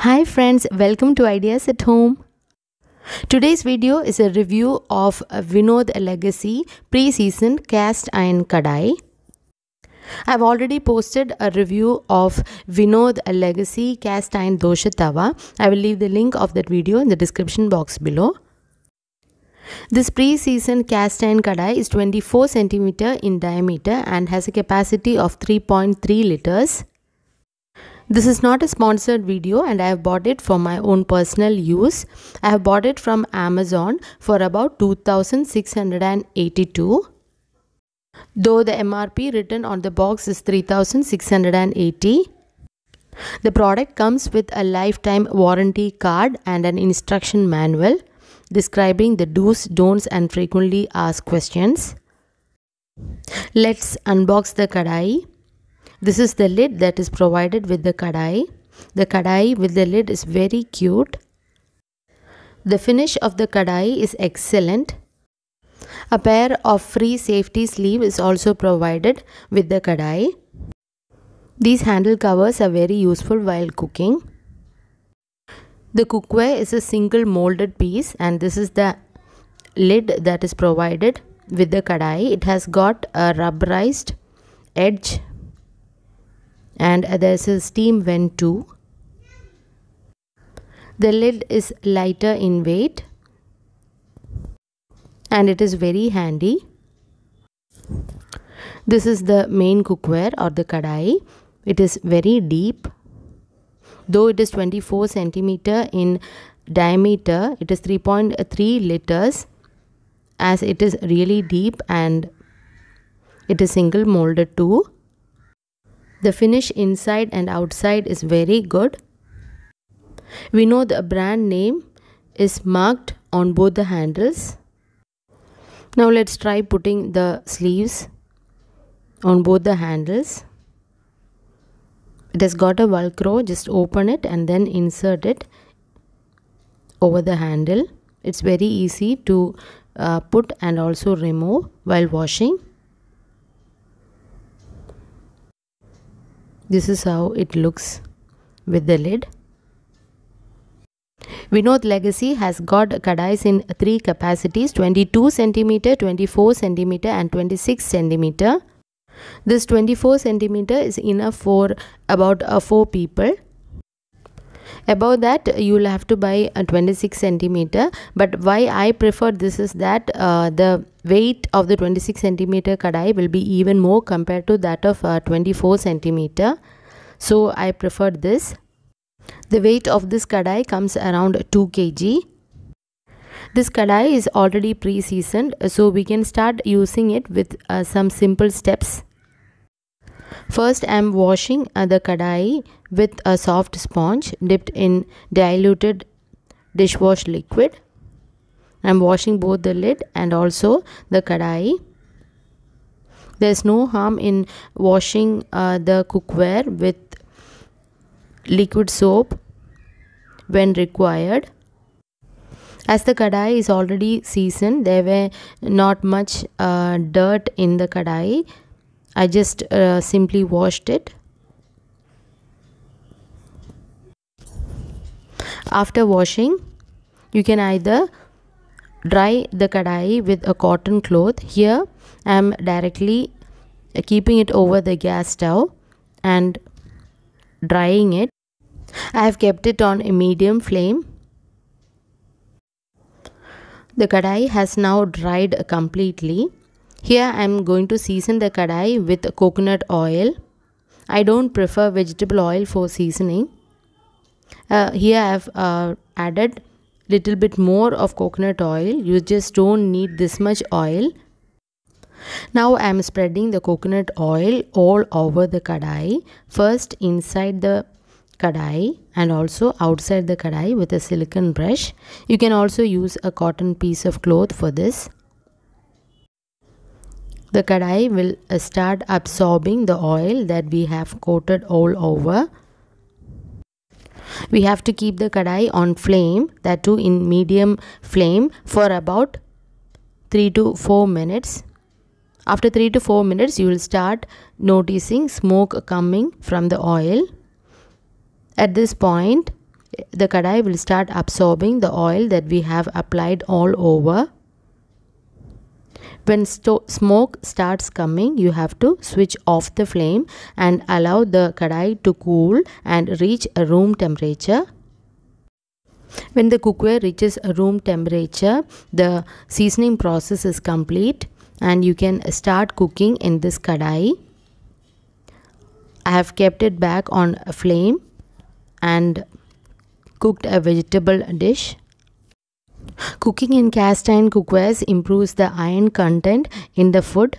Hi friends, welcome to Ideas at Home. Today's video is a review of Vinod Legacy pre-seasoned cast iron kadai. I've already posted a review of Vinod Legacy cast iron dosha tawa. I will leave the link of that video in the description box below. This pre-seasoned cast iron kadai is 24 cm in diameter and has a capacity of 3.3 liters. This is not a sponsored video and I have bought it for my own personal use. I have bought it from Amazon for about 2682. Though the MRP written on the box is 3680. The product comes with a lifetime warranty card and an instruction manual describing the do's, don'ts and frequently asked questions. Let's unbox the kadai. This is the lid that is provided with the kadai. The kadai with the lid is very cute. The finish of the kadai is excellent. A pair of free safety sleeve is also provided with the kadai. These handle covers are very useful while cooking. The cookware is a single molded piece and this is the lid that is provided with the kadai. It has got a rubberized edge and there's a steam vent too. The lid is lighter in weight and it is very handy. This is the main cookware or the kadai. It is very deep. Though it is 24 cm in diameter, it is 3.3 liters as it is really deep and it is single molded too. The finish inside and outside is very good. We know the brand name is marked on both the handles. Now let's try putting the sleeves on both the handles. It has got a velcro, just open it and then insert it over the handle. It's very easy to put and also remove while washing. This is how it looks with the lid. Vinod Legacy has got kadais in 3 capacities: 22 cm, 24 cm and 26 cm. This 24 cm is enough for about 4 people. Above that you will have to buy a 26 cm, but why I prefer this is that the weight of the 26 cm kadai will be even more compared to that of 24 cm. So I prefer this. The weight of this kadai comes around 2 kg. This kadai is already pre-seasoned, so we can start using it with some simple steps. First, I am washing the kadai with a soft sponge dipped in diluted dishwash liquid. I am washing both the lid and also the kadai. There is no harm in washing the cookware with liquid soap when required. As the kadai is already seasoned, there were not much dirt in the kadai. I just simply washed it. After washing, you can either dry the kadai with a cotton cloth. Here I am directly keeping it over the gas stove and drying it. I have kept it on a medium flame. The kadai has now dried completely. Here I am going to season the kadai with coconut oil. I don't prefer vegetable oil for seasoning. Here I have added little bit more of coconut oil. You just don't need this much oil. Now I am spreading the coconut oil all over the kadai. First inside the kadai and also outside the kadai with a silicone brush. You can also use a cotton piece of cloth for this. The kadai will start absorbing the oil that we have coated all over. We have to keep the kadai on flame, that too in medium flame, for about 3 to 4 minutes. After 3 to 4 minutes, you will start noticing smoke coming from the oil. At this point, the kadai will start absorbing the oil that we have applied all over. When smoke starts coming, you have to switch off the flame and allow the kadai to cool and reach a room temperature. When the cookware reaches a room temperature, the seasoning process is complete and you can start cooking in this kadai. I have kept it back on a flame and cooked a vegetable dish. Cooking in cast iron cookwares improves the iron content in the food.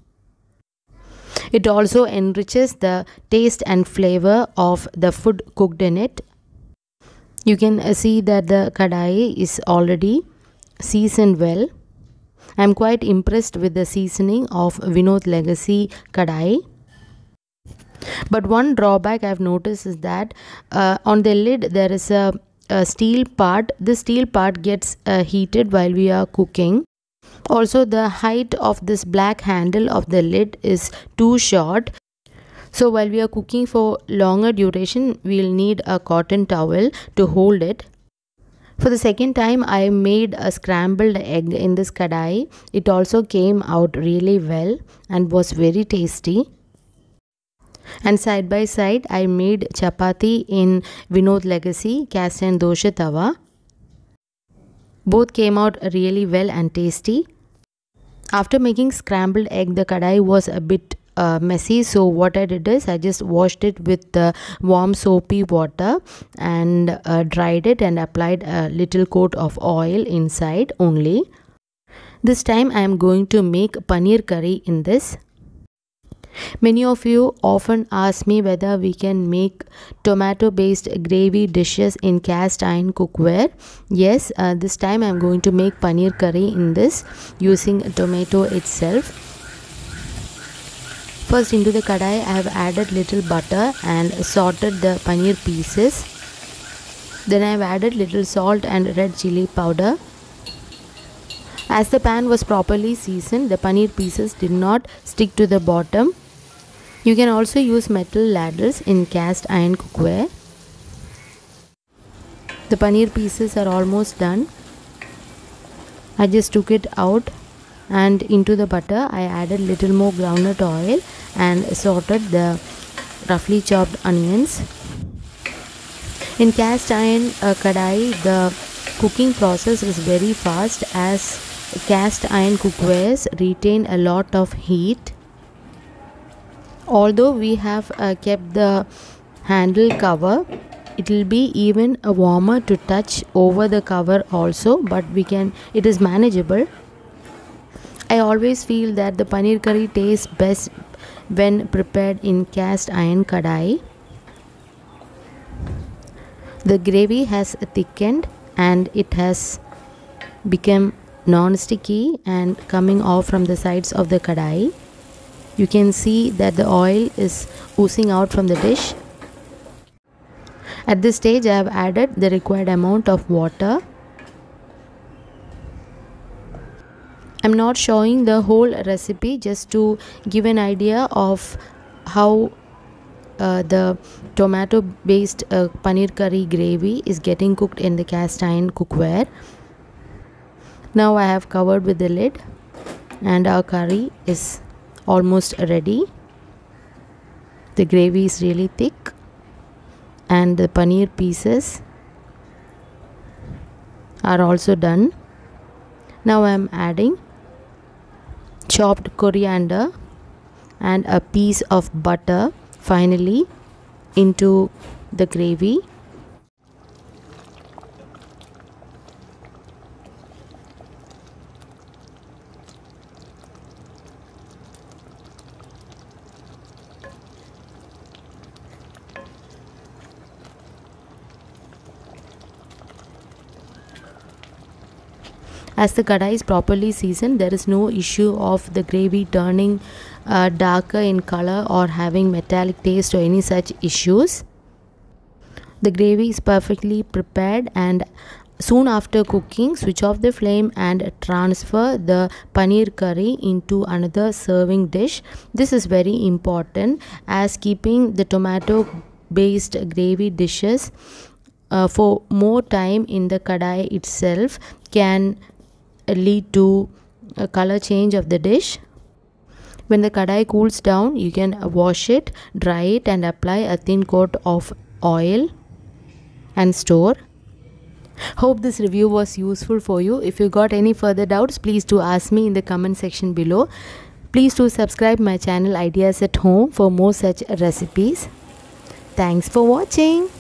It also enriches the taste and flavor of the food cooked in it. You can see that the kadai is already seasoned well. I am quite impressed with the seasoning of Vinod Legacy kadai. But one drawback I have noticed is that on the lid there is a steel part. The steel part gets heated while we are cooking. Also, the height of this black handle of the lid is too short. So while we are cooking for longer duration, we will need a cotton towel to hold it. For the second time, I made a scrambled egg in this kadai. It also came out really well and was very tasty. And side by side, I made chapati in Vinod Legacy cast iron dosha tawa. Both came out really well and tasty. After making scrambled egg, the kadai was a bit messy, so what I did is I just washed it with warm soapy water and dried it and applied a little coat of oil inside only. This time I am going to make paneer curry in this. Many of you often ask me whether we can make tomato based gravy dishes in cast iron cookware. Yes, this time I am going to make paneer curry in this using tomato itself. First, into the kadai I have added little butter and sauteed the paneer pieces. Then I have added little salt and red chili powder. As the pan was properly seasoned, the paneer pieces did not stick to the bottom. You can also use metal ladles in cast iron cookware. The paneer pieces are almost done. I just took it out, and into the butter I added little more groundnut oil and sauteed the roughly chopped onions. In cast iron kadai, the cooking process is very fast as cast iron cookwares retain a lot of heat. Although we have kept the handle cover, it will be even warmer to touch over the cover also, but it is manageable. I always feel that the paneer curry tastes best when prepared in cast iron kadai. The gravy has thickened and it has become non-sticky and coming off from the sides of the kadai. You can see that the oil is oozing out from the dish. At this stage, I have added the required amount of water. I am not showing the whole recipe, just to give an idea of how the tomato based paneer curry gravy is getting cooked in the cast iron cookware. Now I have covered with the lid and our curry is almost ready. The gravy is really thick and the paneer pieces are also done. Now I am adding chopped coriander and a piece of butter finally into the gravy. As the kadai is properly seasoned, there is no issue of the gravy turning darker in color or having metallic taste or any such issues. The gravy is perfectly prepared, and soon after cooking, switch off the flame and transfer the paneer curry into another serving dish. This is very important, as keeping the tomato based gravy dishes for more time in the kadai itself can lead to a color change of the dish. When the kadai cools down, you can wash it, dry it and apply a thin coat of oil and store. Hope this review was useful for you. If you got any further doubts, please do ask me in the comment section below. Please do subscribe my channel Ideas at Home for more such recipes. Thanks for watching.